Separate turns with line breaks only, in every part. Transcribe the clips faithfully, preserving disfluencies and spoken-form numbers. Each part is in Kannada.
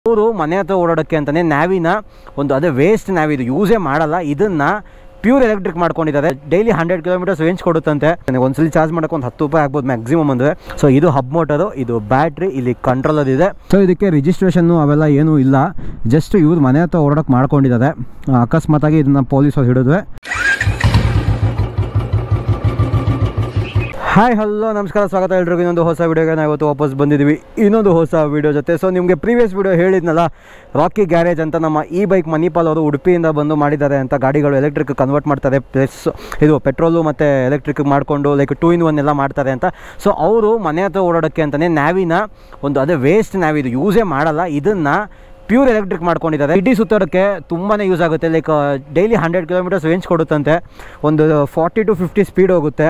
ಅವರು ಮನೆ ಹತ್ರ ಓಡಾಡೋಕ್ಕೆ ಅಂತಲೇ ನ್ಯಾವಿನ ಒಂದು ಅದೇ ವೇಸ್ಟ್ ನ್ಯಾವಿ ಇದು ಯೂಸೇ ಮಾಡಲ್ಲ, ಇದನ್ನು ಪ್ಯೂರ್ ಎಲೆಕ್ಟ್ರಿಕ್ ಮಾಡ್ಕೊಂಡಿದ್ದಾರೆ. ಡೈಲಿ ಹಂಡ್ರೆಡ್ ಕಿಲೋಮೀಟರ್ಸ್ ರೇಂಜ್ ಕೊಡುತ್ತಂತೆ. ಒಂದ್ಸಲಿ ಚಾರ್ಜ್ ಮಾಡೋಕೆ ಒಂದು ಹತ್ತು ರೂಪಾಯಿ ಆಗ್ಬೋದು ಮ್ಯಾಕ್ಸಿಮಮ್ ಅಂದರೆ. ಸೊ ಇದು ಹಬ್ ಮೋಟರು, ಇದು ಬ್ಯಾಟ್ರಿ, ಇಲ್ಲಿ ಕಂಟ್ರೋಲರ್ ಇದೆ. ಸೊ ಇದಕ್ಕೆ ರಿಜಿಸ್ಟ್ರೇಷನ್ನು ಅವೆಲ್ಲ ಏನೂ ಇಲ್ಲ, ಜಸ್ಟ್ ಇವ್ರು ಮನೆ ಹತ್ರ ಓಡಾಡೋಕೆ ಮಾಡ್ಕೊಂಡಿದ್ದಾರೆ. ಅಕಸ್ಮಾತಾಗಿ ಇದನ್ನು ಪೊಲೀಸರು ಹಿಡಿದ್ರೆ. ಹಾಯ್ ಹಲೋ ನಮಸ್ಕಾರ, ಸ್ವಾಗತ ಎಲ್ರಿಗೂ ಇನ್ನೊಂದು ಹೊಸ ವೀಡಿಯೋಗೆ ನಾವು ಇವತ್ತು ವಾಪಸ್ ಬಂದಿದ್ದೀವಿ ಇನ್ನೊಂದು ಹೊಸ ವೀಡಿಯೋ ಜೊತೆ. ಸೊ ನಿಮಗೆ ಪ್ರೀವಿಯಸ್ ವೀಡಿಯೋ ಹೇಳಿದ್ನಲ್ಲ, ರಾಕಿ ಗ್ಯಾರೇಜ್ ಅಂತ ನಮ್ಮ ಈ ಬೈಕ್ ಮಣಿಪಾಲ್ ಅವರು ಉಡುಪಿಯಿಂದ ಬಂದು ಮಾಡಿದ್ದಾರೆ ಅಂತ. ಗಾಡಿಗಳು ಎಲೆಕ್ಟ್ರಿಕ್ ಕನ್ವರ್ಟ್ ಮಾಡ್ತಾರೆ, ಪ್ಲಸ್ ಇದು ಪೆಟ್ರೋಲು ಮತ್ತು ಎಲೆಕ್ಟ್ರಿಕ್ ಮಾಡಿಕೊಂಡು ಲೈಕ್ ಟೂ ಇನ್ ಒನ್ ಎಲ್ಲ ಮಾಡ್ತಾರೆ ಅಂತ. ಸೊ ಅವರು ಮನೆ ಹತ್ರ ಓಡಾಡೋಕ್ಕೆ ಅಂತಲೇ ನ್ಯಾವಿನ ಒಂದು ಅದೇ ವೇಸ್ಟ್ ನ್ಯಾವಿ ಇದು ಯೂಸೇ ಮಾಡಲ್ಲ, ಇದನ್ನು ಪ್ಯೂರ್ ಎಲೆಕ್ಟ್ರಿಕ್ ಮಾಡ್ಕೊಂಡಿದ್ದಾರೆ. ಸಿಟಿ ಸುತ್ತೋದಕ್ಕೆ ತುಂಬಾ ಯೂಸ್ ಆಗುತ್ತೆ. Like daily hundred kilometres range ಕೊಡುತ್ತಂತೆ, ಒಂದು ಫಾರ್ಟಿ ಟು ಫಿಫ್ಟಿ ಸ್ಪೀಡ್ ಹೋಗುತ್ತೆ.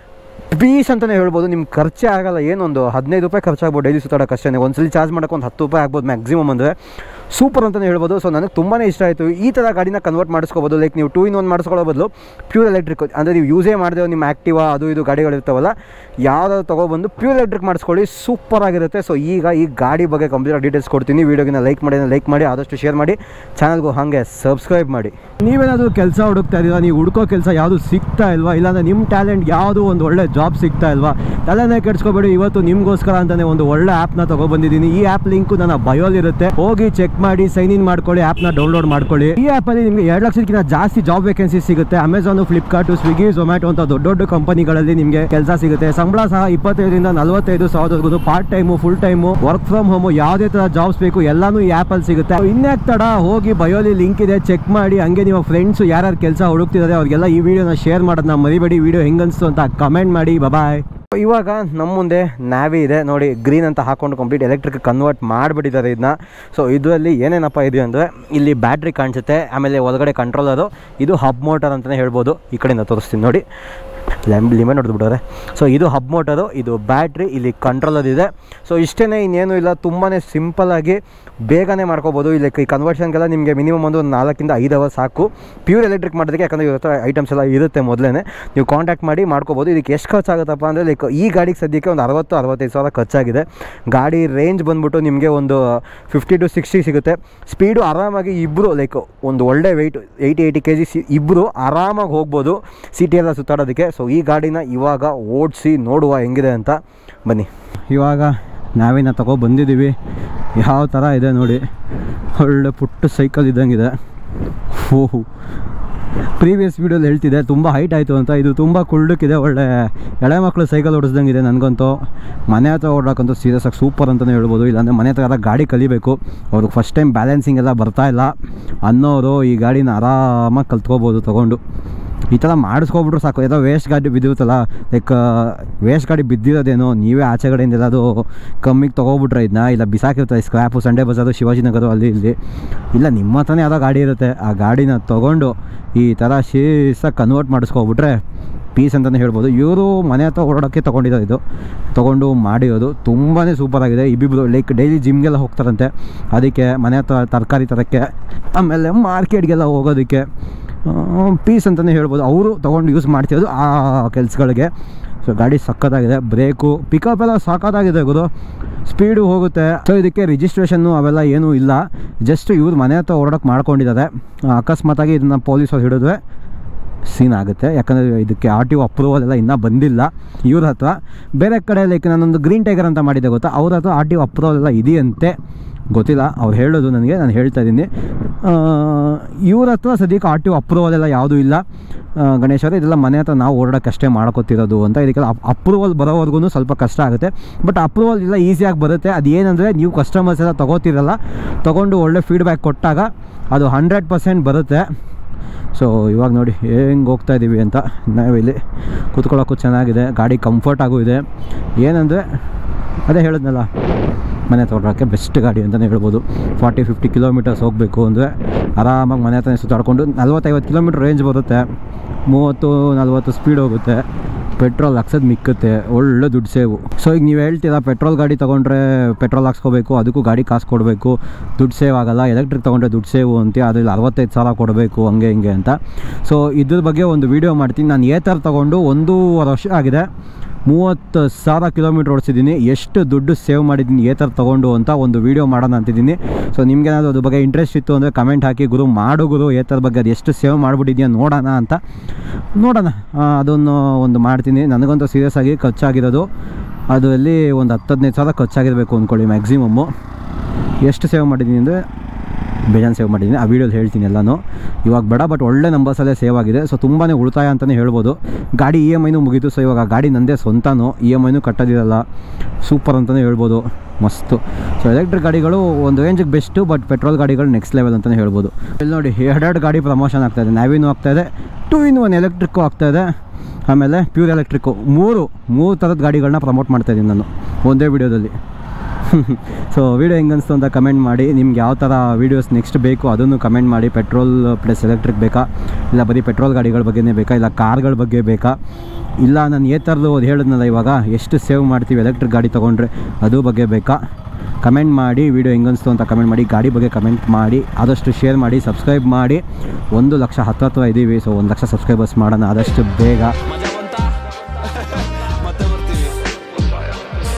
ಪೀಸ್ ಅಂತಲೇ ಹೇಳ್ಬೋದು, ನಿಮ್ಗೆ ಖರ್ಚೇ ಆಗಲ್ಲ, ಏನೊಂದು ಹದಿನೈದು ರೂಪಾಯಿ ಖರ್ಚಾಗ್ಬೋದು ಡೈಲಿ ಸುತ್ತಾಡೋಕೆ ಅಷ್ಟೇ. ಒಂದ್ಸಲಿ ಚಾರ್ಜ್ ಮಾಡೋಕೆ ಒಂದು ಹತ್ತು ರೂಪಾಯಿ ಆಗ್ಬೋದು ಮ್ಯಾಕ್ಸಿಮಮ್ ಅಂದರೆ. ಸೂಪರ್ ಅಂತಲೇ ಹೇಳ್ಬೋದು. ಸೊ ನನಗೆ ತುಂಬಾ ಇಷ್ಟ ಆಯಿತು. ಈ ಥರ ಗಾಡಿನ ಕನ್ವರ್ಟ್ ಮಾಡಿಸ್ಕೋಬೋದು. ಲೈಕ್ ನೀವು ಟೂ ಇನ್ ಒನ್ ಮಾಡಿಸ್ಕೊಳ್ಳೋ ಬದಲು ಪ್ಯೂರ್ ಎಲೆಕ್ಟ್ರಿಕ್ ಅಂದರೆ ನೀವು ಯೂಸೇ ಮಾಡಿದೆ ನಿಮ್ಮ ಆ್ಯಕ್ಟಿವಾ ಅದು ಇದು ಗಾಡಿಗಳಿರ್ತಾವಲ್ಲ, ಯಾವುದಾದ್ರು ತೊಗೊಬಂದು ಪ್ಯೂರ್ ಎಲೆಕ್ಟ್ರಿಕ್ ಮಾಡಿಸ್ಕೊಳ್ಳಿ, ಸೂಪರ್ ಆಗಿರುತ್ತೆ. ಸೊ ಈಗ ಈ ಗಾಡಿ ಬಗ್ಗೆ ಕಂಪ್ಲೀಟ್ ಡೀಟೇಲ್ಸ್ ಕೊಡ್ತೀನಿ. ವೀಡಿಯೋಗಿನ ಲೈಕ್ ಮಾಡಿ ಲೈಕ್ ಮಾಡಿ ಆದಷ್ಟು ಶೇರ್ ಮಾಡಿ, ಚಾನಲ್ಗೂ ಹಾಗೆ ಸಬ್ಸ್ಕ್ರೈಬ್ ಮಾಡಿ. ನೀವೇನಾದರೂ ಕೆಲಸ ಹುಡುಕ್ತಾ ಇದ್ದೀರಾ, ನೀವು ಹುಡುಕೋ ಕೆಲಸ ಯಾವುದು ಸಿಗ್ತಾ ಇಲ್ವಾ, ಇಲ್ಲಾಂದರೆ ನಿಮ್ಮ ಟ್ಯಾಲೆಂಟ್ ಯಾವುದು ಒಂದು ಒಳ್ಳೆ ಜಾಬ್ ಸಿಗ್ತಾ ಇಲ್ವಾ, ತಲೆನೇ ಕೆಡ್ಸ್ಕೊಬೇಡಿ. ಇವತ್ತು ನಿಮಗೋಸ್ಕರ ಅಂತಲೇ ಒಂದು ಒಳ್ಳೆ ಆ್ಯಪ್ನ ತೊಗೊಬಂದಿದ್ದೀನಿ. ಈ ಆ್ಯಪ್ ಲಿಂಕು ನನ್ನ ಬಯೋಲಿರುತ್ತೆ, ಹೋಗಿ ಚೆಕ್ ಮಾಡಿ ಸೈನ್ ಇನ್ ಮಾಡ್ಕೊಳ್ಳಿ, ಆ್ಯಪ್ನ ಡೌನ್ಲೋಡ್ ಮಾಡ್ಕೊಳ್ಳಿ. ಈ ಆ್ಯಪಲ್ಲಿ ನಿಮಗೆ ಎರಡು ಲಕ್ಷಕ್ಕಿಂತ ಜಾಸ್ತಿ ಜಾಬ್ ವೇಕೆನ್ಸಿ ಸಿಗುತ್ತೆ. ಅಮೆಝಾನ್, ಫ್ಲಿಪ್ಕಾರ್ಟ್, ಸ್ವಿಗ್ಗಿ, ಝೊಮ್ಯಾಟೊ ಅಂತ ದೊಡ್ಡ ದೊಡ್ಡ ಕಂಪನಿಗಳಲ್ಲಿ ನಿಮಗೆ ಕೆಲಸ ಸಿಗುತ್ತೆ. ಸಂಬಳ ಸಹ ಇಪ್ಪತ್ತೈದರಿಂದ ನಲವತ್ತೈದು ಸಾವಿರವರೆಗೂ. Part time, full time, work from home, ಯಾವುದೇ ಥರ ಜಾಬ್ಸ್ ಬೇಕು ಎಲ್ಲಾನು ಈ ಆ್ಯಪಲ್ಲಿ ಸಿಗುತ್ತೆ. ಇನ್ಯಾಕ್ ತಡ, ಹೋಗಿ ಬಯೋಲಿ ಲಿಂಕ್ ಇದೆ, ಚೆಕ್ ಮಾಡಿ. ಹಂಗೆ ನಿಮ್ಮ ಫ್ರೆಂಡ್ಸ್ ಯಾರ್ಯಾರು ಕೆಲಸ ಹುಡುಕ್ತಿದ್ದಾರೆ ಅವ್ರಿಗೆಲ್ಲ ಈ ವಿಡಿಯೋನ ಶೇರ್ ಮಾಡೋದನ್ನ ಮರಿಬೇಡಿ. ವಿಡಿಯೋ ಹೆಂಗನ್ಸ್ತು ಅಂತ ಕಮೆಂಟ್ ಮಾಡಿ. ಬಾಯ್. ಇವಾಗ ನಮ್ಮ ಮುಂದೆ ನ್ಯಾವಿ ಇದೆ ನೋಡಿ, ಗ್ರೀನ್ ಅಂತ ಹಾಕೊಂಡು ಕಂಪ್ಲೀಟ್ ಎಲೆಕ್ಟ್ರಿಕ್ ಕನ್ವರ್ಟ್ ಮಾಡಿಬಿಟ್ಟಿದ್ದಾರೆ ಇದನ್ನ. ಸೊ ಇದರಲ್ಲಿ ಏನೇನಪ್ಪ ಇದೆ ಅಂದರೆ, ಇಲ್ಲಿ ಬ್ಯಾಟ್ರಿ ಕಾಣಿಸುತ್ತೆ, ಆಮೇಲೆ ಒಳಗಡೆ ಕಂಟ್ರೋಲರು, ಇದು ಹಬ್ ಮೋಟರ್ ಅಂತಲೇ ಹೇಳ್ಬೋದು. ಈ ಕಡೆಯಿಂದ ತೋರಿಸ್ತೀನಿ ನೋಡಿ, ಲ್ಯಾಂಬ್ ಲಿಮೆಟ್ ಹೊಡೆದು ಬಿಡೋರೆ. ಸೊ ಇದು ಹಬ್ ಮೋಟರು, ಇದು ಬ್ಯಾಟ್ರಿ, ಇಲ್ಲಿ ಕಂಟ್ರೋಲರ್ ಇದೆ. ಸೊ ಇಷ್ಟೇ, ಇನ್ನೇನು ಇಲ್ಲ, ತುಂಬಾ ಸಿಂಪಲ್ಲಾಗಿ ಬೇಗನೆ ಮಾಡ್ಕೋಬೋದು. ಇಲ್ಲಿ ಈ ಕನ್ವರ್ಷನ್ಗೆಲ್ಲ ನಿಮಗೆ ಮಿನಿಮಮ್ ಒಂದು ನಾಲ್ಕಿಂದ ಐದು ಅವರ್ ಸಾಕು ಪ್ಯೂರ್ ಎಲೆಕ್ಟ್ರಿಕ್ ಮಾಡೋದಕ್ಕೆ. ಯಾಕಂದರೆ ಇವತ್ತು ಐಟಮ್ಸ್ ಎಲ್ಲ ಇರುತ್ತೆ ಮೊದಲೇ, ನೀವು ಕಾಂಟ್ಯಾಕ್ಟ್ ಮಾಡಿ ಮಾಡ್ಕೋಬೋದು. ಇದಕ್ಕೆ ಎಷ್ಟು ಖರ್ಚಾಗುತ್ತಪ್ಪ ಅಂದರೆ, ಲೈಕ್ ಈ ಗಾಡಿಗೆ ಸದ್ಯಕ್ಕೆ ಒಂದು ಅರವತ್ತು ಅರವತ್ತೈದು ಸಾವಿರ ಖರ್ಚಾಗಿದೆ. ಗಾಡಿ ರೇಂಜ್ ಬಂದ್ಬಿಟ್ಟು ನಿಮಗೆ ಒಂದು ಫಿಫ್ಟಿ ಟು ಸಿಕ್ಸ್ಟಿ ಸಿಗುತ್ತೆ. ಸ್ಪೀಡು ಆರಾಮಾಗಿ ಇಬ್ಬರು, ಲೈಕ್ ಒಂದು ಒಳ್ಳೆ weight eighty eighty K G ಸಿ ಇಬ್ಬರು ಆರಾಮಾಗಿ ಹೋಗ್ಬೋದು ಸಿಟಿ ಎಲ್ಲ ಸುತ್ತಾಡೋದಕ್ಕೆ. ಸೊ ಈ ಗಾಡಿನ ಇವಾಗ ಓಡಿಸಿ ನೋಡುವ ಹೆಂಗಿದೆ ಅಂತ ಬನ್ನಿ. ಇವಾಗ ನಾವಿನ ತಗೋ ಬಂದಿದ್ದೀವಿ. ಯಾವ ಥರ ಇದೆ ನೋಡಿ, ಒಳ್ಳೆ ಪುಟ್ಟ ಸೈಕಲ್ ಇದ್ದಂಗಿದೆ. ಓಹೋ, ಪ್ರೀವಿಯಸ್ ವೀಡಿಯೋಲಿ ಹೇಳ್ತಿದ್ದೆ ತುಂಬ ಹೈಟ್ ಆಯಿತು ಅಂತ. ಇದು ತುಂಬ ಕುಳ್ಳಕ್ಕಿದೆ, ಒಳ್ಳೆ ಎಳೆ ಮಕ್ಕಳು ಸೈಕಲ್ ಓಡಿಸ್ದಂಗಿದೆ. ನನಗಂತೂ ಮನೆ ಹತ್ರ ಓಡಾಕಂತೂ ಸೀರಿಯಸ್ ಆಗಿ ಸೂಪರ್ ಅಂತಲೇ ಹೇಳ್ಬೋದು. ಇಲ್ಲಾಂದರೆ ಮನೆ ಹತ್ರ ಎಲ್ಲ ಗಾಡಿ ಕಲಿಬೇಕು, ಅವ್ರಿಗೆ ಫಸ್ಟ್ ಟೈಮ್ ಬ್ಯಾಲೆನ್ಸಿಂಗ್ ಎಲ್ಲ ಬರ್ತಾಯಿಲ್ಲ ಅನ್ನೋರು ಈ ಗಾಡಿನ ಆರಾಮಾಗಿ ಕಲ್ತ್ಕೋಬೋದು ತೊಗೊಂಡು. ಈ ಥರ ಮಾಡಿಸ್ಕೊಬಿಟ್ರು ಸಾಕು. ಏನೋ ವೇಸ್ಟ್ ಗಾಡಿ ಬಿದ್ದಿರುತ್ತಲ್ಲ, ಲೈಕ್ ವೇಸ್ಟ್ ಗಾಡಿ ಬಿದ್ದಿರೋದೇನೋ, ನೀವೇ ಆಚೆ ಕಡೆಯಿಂದ ಎಲ್ಲದು ಕಮ್ಮಿಗೆ ತೊಗೊಬಿಟ್ರೆ ಇದನ್ನ, ಇಲ್ಲ ಬಿಸಾಕಿರ್ತಾರೆ ಸ್ಕ್ರ್ಯಾಪು ಸಂಡೇ ಬಜಾರು, ಶಿವಾಜಿನಗರ ಅಲ್ಲಿ ಇಲ್ಲಿ. ಇಲ್ಲ ನಿಮ್ಮ ಹತ್ರನೇ ಯಾವುದೋ ಗಾಡಿ ಇರುತ್ತೆ, ಆ ಗಾಡಿನ ತೊಗೊಂಡು ಈ ಥರ ಶೀಸಾಗಿ ಕನ್ವರ್ಟ್ ಮಾಡಿಸ್ಕೊಬಿಟ್ರೆ ಪೀಸ್ ಅಂತಲೇ ಹೇಳ್ಬೋದು. ಇವರು ಮನೆ ಹತ್ರ ಓಡಾಡೋಕ್ಕೆ ತೊಗೊಂಡಿದ್ದಾರೆ, ಇದು ತೊಗೊಂಡು ಮಾಡಿರೋದು ತುಂಬಾ ಸೂಪರಾಗಿದೆ. ಇಬ್ಬಿಬ್ಬರು ಲೈಕ್ ಡೈಲಿ ಜಿಮ್ಗೆಲ್ಲ ಹೋಗ್ತಾರಂತೆ, ಅದಕ್ಕೆ ಮನೆ ಹತ್ರ ತರಕಾರಿ ತರೋಕ್ಕೆ, ಆಮೇಲೆ ಮಾರ್ಕೆಟ್ಗೆಲ್ಲ ಹೋಗೋದಕ್ಕೆ ಪೀಸ್ ಅಂತಲೇ ಹೇಳ್ಬೋದು. ಅವರು ತೊಗೊಂಡು ಯೂಸ್ ಮಾಡ್ತಿರೋದು ಆ ಕೆಲಸಗಳಿಗೆ. ಸೊ ಗಾಡಿ ಸಖತ್ತಾಗಿದೆ, ಬ್ರೇಕು ಪಿಕಪ್ ಎಲ್ಲ ಸಖತ್ತಾಗಿದೆ, ಗುರು ಸ್ಪೀಡು ಹೋಗುತ್ತೆ. ಸೊ ಇದಕ್ಕೆ ರಿಜಿಸ್ಟ್ರೇಷನ್ನು ಅವೆಲ್ಲ ಏನೂ ಇಲ್ಲ, ಜಸ್ಟ್ ಇವ್ರು ಮನೆ ಹತ್ರ ಓಡಾಡೋಕೆ ಮಾಡ್ಕೊಂಡಿದ್ದಾರೆ. ಅಕಸ್ಮಾತಾಗಿ ಇದನ್ನು ಪೊಲೀಸರು ಹಿಡಿದ್ರೆ ಸೀನ್ ಆಗುತ್ತೆ. ಯಾಕಂದರೆ ಇದಕ್ಕೆ ಆರ್ ಟಿ ಒ ಅಪ್ರೂವಲ್ ಎಲ್ಲ ಇನ್ನೂ ಬಂದಿಲ್ಲ ಇವ್ರ ಹತ್ರ. ಬೇರೆ ಕಡೆ ಲೈಕ್ ನಾನೊಂದು ಗ್ರೀನ್ ಟೈಗರ್ ಅಂತ ಮಾಡಿದ್ದೆ ಗೊತ್ತಾ, ಅವ್ರ ಹತ್ರ ಆರ್ ಟಿ ಒ ಅಪ್ರೂವಲ್ ಎಲ್ಲ ಇದೆಯಂತೆ, ಗೊತ್ತಿಲ್ಲ, ಅವ್ರು ಹೇಳೋದು ನನಗೆ, ನಾನು ಹೇಳ್ತಾ ಇದ್ದೀನಿ. ಇವ್ರ ಹತ್ರ ಸದ್ಯಕ್ಕೆ ಆರ್ ಟಿ ಒ ಅಪ್ರೂವಲ್ ಎಲ್ಲ ಯಾವುದೂ ಇಲ್ಲ. ಗಣೇಶರೇ, ಇದೆಲ್ಲ ಮನೆ ಹತ್ರ ನಾವು ಓಡಾಡೋಕ್ಕೆ ಅಷ್ಟೇ ಮಾಡ್ಕೊತಿರೋದು ಅಂತ. ಇದಕ್ಕೆಲ್ಲ ಅಪ್ರೂವಲ್ ಬರೋವರೆಗೂ ಸ್ವಲ್ಪ ಕಷ್ಟ ಆಗುತ್ತೆ, ಬಟ್ ಅಪ್ರೂವಲ್ ಎಲ್ಲ ಈಸಿಯಾಗಿ ಬರುತ್ತೆ. ಅದು ಏನಂದರೆ, ನೀವು ಕಸ್ಟಮರ್ಸ್ ಎಲ್ಲ ತೊಗೋತಿರಲ್ಲ, ತೊಗೊಂಡು ಒಳ್ಳೆ ಫೀಡ್ಬ್ಯಾಕ್ ಕೊಟ್ಟಾಗ ಅದು ಹಂಡ್ರೆಡ್ ಪರ್ಸೆಂಟ್ ಬರುತ್ತೆ. ಸೊ ಇವಾಗ ನೋಡಿ ಹೆಂಗೆ ಹೋಗ್ತಾ ಇದ್ದೀವಿ ಅಂತ. ನಾವಿಲ್ಲಿ ಕೂತ್ಕೊಳ್ಳೋಕ್ಕೂ ಚೆನ್ನಾಗಿದೆ, ಗಾಡಿ ಕಂಫರ್ಟಾಗೂ ಇದೆ. ಏನಂದರೆ ಅದೇ ಹೇಳಿದ್ನಲ್ಲ, ಮನೆ ತೊಗೊಳೋಕ್ಕೆ ಬೆಸ್ಟ್ ಗಾಡಿ ಅಂತಲೇ ಹೇಳ್ಬೋದು. ಫಾರ್ಟಿ ಫಿಫ್ಟಿ ಕಿಲೋಮೀಟರ್ಸ್ ಹೋಗಬೇಕು ಅಂದರೆ ಆರಾಮಾಗಿ ಮನೆ ಹತ್ರನೇ ಸುತ್ತಾಡ್ಕೊಂಡು ನಲ್ವತ್ತೈವತ್ತು ಕಿಲೋಮೀಟ್ರ್ ರೇಂಜ್ ಬರುತ್ತೆ, ಮೂವತ್ತು ನಲ್ವತ್ತು ಸ್ಪೀಡ್ ಹೋಗುತ್ತೆ. ಪೆಟ್ರೋಲ್ ಹಾಕ್ಸೋದು ಮಿಕ್ಕುತ್ತೆ, ಒಳ್ಳೆ ದುಡ್ಡು ಸೇವು. ಸೊ ಈಗ ನೀವು ಹೇಳ್ತೀರಾ ಪೆಟ್ರೋಲ್ ಗಾಡಿ ತೊಗೊಂಡ್ರೆ ಪೆಟ್ರೋಲ್ ಹಾಕ್ಸ್ಕೋಬೇಕು, ಅದಕ್ಕೂ ಗಾಡಿ ಕಾಸು ಕೊಡಬೇಕು, ದುಡ್ಡು ಸೇವ್ ಆಗೋಲ್ಲ. ಎಲೆಕ್ಟ್ರಿಕ್ ತೊಗೊಂಡ್ರೆ ದುಡ್ಡು ಸೇವು ಅಂತ, ಅದ್ರಲ್ಲಿ ಅರವತ್ತೈದು ಸಾವಿರ ಕೊಡಬೇಕು ಹಂಗೆ ಹಿಂಗೆ ಅಂತ. ಸೊ ಇದ್ರ ಬಗ್ಗೆ ಒಂದು ವೀಡಿಯೋ ಮಾಡ್ತೀನಿ. ನಾನು ಏತರ್ ತೊಗೊಂಡು ಒಂದೂವರೆ ವರ್ಷ ಆಗಿದೆ, ಮೂವತ್ತು ಸಾವಿರ ಕಿಲೋಮೀಟ್ರ್ ಓಡಿಸಿದ್ದೀನಿ. ಎಷ್ಟು ದುಡ್ಡು ಸೇವ್ ಮಾಡಿದ್ದೀನಿ ಏತರ್ ತೊಗೊಂಡು ಅಂತ ಒಂದು ವೀಡಿಯೋ ಮಾಡೋಣ ಅಂತಿದ್ದೀನಿ. ಸೊ ನಿಮ್ಗೇನಾದರೂ ಅದ್ರ ಬಗ್ಗೆ ಇಂಟ್ರೆಸ್ಟ್ ಇತ್ತು ಅಂದರೆ ಕಮೆಂಟ್ ಹಾಕಿ, ಗುರು ಮಾಡು ಗುರು ಏತರ್ ಬಗ್ಗೆ, ಅದು ಎಷ್ಟು ಸೇವ್ ಮಾಡಿಬಿಟ್ಟಿದ್ಯಾ ನೋಡೋಣ ಅಂತ. ನೋಡೋಣ, ಅದನ್ನು ಒಂದು ಮಾಡ್ತೀನಿ. ನನಗಂತೂ ಸೀರಿಯಸ್ ಆಗಿ ಖರ್ಚಾಗಿರೋದು ಅದು ಅಲ್ಲಿ ಒಂದು ಹತ್ತು ಹದಿನೈದು ಸಾವಿರ ಖರ್ಚಾಗಿರಬೇಕು ಅಂದ್ಕೊಳ್ಳಿ ಮ್ಯಾಕ್ಸಿಮಮ್ಮು. ಎಷ್ಟು ಸೇವ್ ಮಾಡಿದ್ದೀನಿ ಅಂದರೆ ಬೇಜಾನ್ ಸೇವ್ ಮಾಡಿದ್ದೀನಿ, ಆ ವೀಡಿಯೋಲಿ ಹೇಳ್ತೀನಿ ಎಲ್ಲನೂ. ಇವಾಗ ಬೇಡ, ಬಟ್ ಒಳ್ಳೆ ನಂಬರ್ಸಲ್ಲೇ ಸೇವ್ ಆಗಿದೆ. ಸೊ ತುಂಬಾ ಉಳಿತಾಯ ಅಂತಲೇ ಹೇಳ್ಬೋದು. ಗಾಡಿ ಇ ಎಮ್ ಐನೂ ಮುಗೀತು. ಸೊ ಇವಾಗ ಗಾಡಿ ನಂದೇ ಸ್ವಂತನೂ, ಇ ಎಮ್ ಐನೂ ಕಟ್ಟೋದಿರಲ್ಲ. ಸೂಪರ್ ಅಂತಲೇ ಹೇಳ್ಬೋದು, ಮಸ್ತು. ಸೊ ಎಲೆಕ್ಟ್ರಿಕ್ ಗಾಡಿಗಳು ಒಂದು ರೇಂಜಿಗೆ ಬೆಸ್ಟು, ಬಟ್ ಪೆಟ್ರೋಲ್ ಗಾಡಿಗಳು ನೆಕ್ಸ್ಟ್ ಲೆವೆಲ್ ಅಂತಲೇ ಹೇಳ್ಬೋದು. ಇಲ್ಲಿ ನೋಡಿ, ಎರಡೆರಡು ಗಾಡಿ ಪ್ರಮೋಷನ್ ಆಗ್ತಾಯಿದೆ. ನ್ಯಾವಿನೂ ಆಗ್ತಾಯಿದೆ, ಟೂ ಇನ್ ಒನ್ ಎಲೆಕ್ಟ್ರಿಕ್ಕು ಆಗ್ತಾಯಿದೆ, ಆಮೇಲೆ ಪ್ಯೂರ್ ಎಲೆಕ್ಟ್ರಿಕ್ಕು. ಮೂರು ಮೂರು ಥರದ ಗಾಡಿಗಳನ್ನ ಪ್ರಮೋಟ್ ಮಾಡ್ತಾಯಿದ್ದೀನಿ ನಾನು ಒಂದೇ ವೀಡಿಯೋದಲ್ಲಿ. ಸೊ ವೀಡಿಯೋ ಹೆಂಗೆ ಅನಿಸ್ತು ಅಂತ ಕಮೆಂಟ್ ಮಾಡಿ. ನಿಮ್ಗೆ ಯಾವ ಥರ ವೀಡಿಯೋಸ್ ನೆಕ್ಸ್ಟ್ ಬೇಕು ಅದನ್ನು ಕಮೆಂಟ್ ಮಾಡಿ. ಪೆಟ್ರೋಲ್ ಪ್ಲಸ್ ಎಲೆಕ್ಟ್ರಿಕ್ ಬೇಕಾ, ಇಲ್ಲ ಬರೀ ಪೆಟ್ರೋಲ್ ಗಾಡಿಗಳ ಬಗ್ಗೆನೇ ಬೇಕಾ, ಇಲ್ಲ ಕಾರ್ಗಳ ಬಗ್ಗೆ ಬೇಕಾ, ಇಲ್ಲ ನಾನು ಏ ಥರದ್ದು ಅದು ಹೇಳಿದ್ನಲ್ಲ ಇವಾಗ ಎಷ್ಟು ಸೇವ್ ಮಾಡ್ತೀವಿ ಎಲೆಕ್ಟ್ರಿಕ್ ಗಾಡಿ ತೊಗೊಂಡ್ರೆ ಅದು ಬಗ್ಗೆ ಬೇಕಾ, ಕಮೆಂಟ್ ಮಾಡಿ. ವೀಡಿಯೋ ಹೆಂಗೆ ಅನಿಸ್ತು ಅಂತ ಕಮೆಂಟ್ ಮಾಡಿ. ಗಾಡಿ ಬಗ್ಗೆ ಕಮೆಂಟ್ ಮಾಡಿ, ಆದಷ್ಟು ಶೇರ್ ಮಾಡಿ, ಸಬ್ಸ್ಕ್ರೈಬ್ ಮಾಡಿ. ಒಂದು ಲಕ್ಷ ಹತ್ತು ಹತ್ರ ಇದ್ದೀವಿ. ಸೊ ಒಂದು ಲಕ್ಷ ಸಬ್ಸ್ಕ್ರೈಬರ್ಸ್ ಮಾಡೋಣ ಆದಷ್ಟು ಬೇಗ.